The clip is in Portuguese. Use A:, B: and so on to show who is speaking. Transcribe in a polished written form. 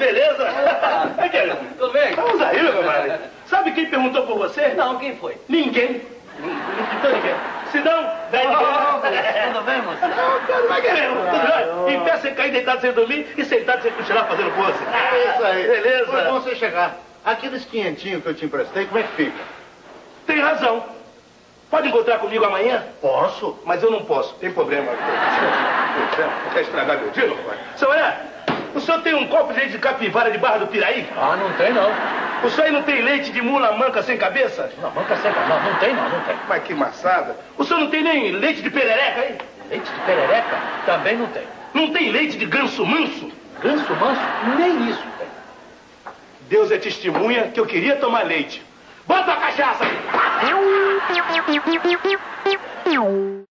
A: beleza?
B: Tudo bem?
A: Vamos aí, meu camarada. Sabe quem perguntou por você?
B: Não, quem foi?
A: Ninguém. Não pintou ninguém. Sidão, velho.
B: Tudo bem, moço?
A: Não vai querer. Tudo bem? Em pé sem cair, deitado sem dormir e sentado sem cochilar fazendo pose.
C: É isso aí.
A: Beleza?
C: Foi bom você chegar. Aqueles quinhentinhos que eu te emprestei, como é que fica?
A: Tem razão. Pode encontrar comigo amanhã?
C: Posso?
A: Mas eu não posso. Tem problema. Não quer estragar meu dia, não pode. Seu o senhor tem um copo de leite de capivara de Barra do Piraí?
B: Ah, não tem, não.
A: O senhor aí não tem leite de mula manca sem cabeça?
B: Não, manca seca, não tem, não tem.
A: Mas que maçada. O senhor não tem nem leite de perereca aí?
B: Leite de perereca? Também não tem.
A: Não tem leite de ganso manso?
B: Ganso manso? Nem isso tem.
A: Deus é testemunha que eu queria tomar leite. Bota a cachaça!